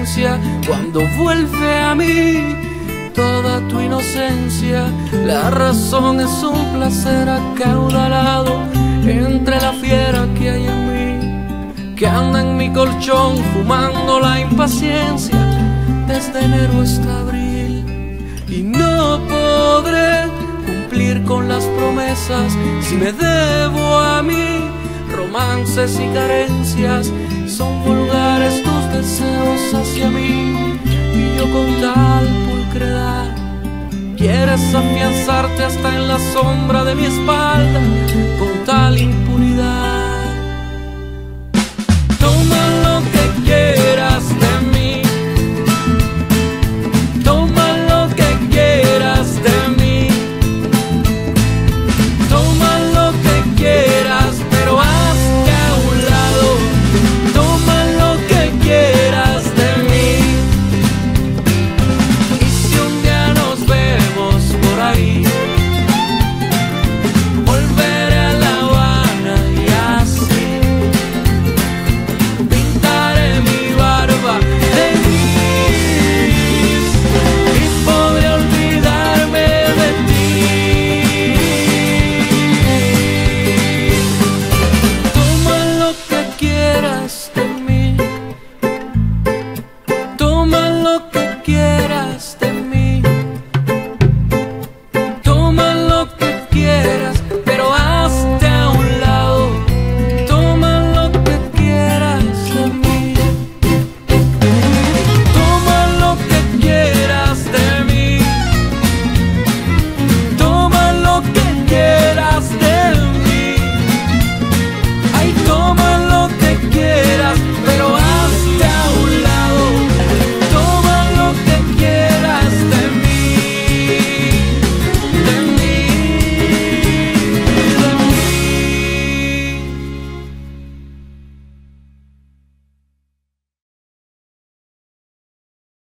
demencia cuando vuelve a mí toda tu inocencia. La razón es un placer acaudalado entre la fiera que hay en mí, que anda en mi colchón fumando la impaciencia desde enero hasta abril. Y no podré cumplir con las promesas si me debo a mí. Romances y carencias, son vulgares tus deseos hacia mí. Y yo con tal pulcredad quieres afianzarte hasta en la sombra de mi espalda, con tal impunidad.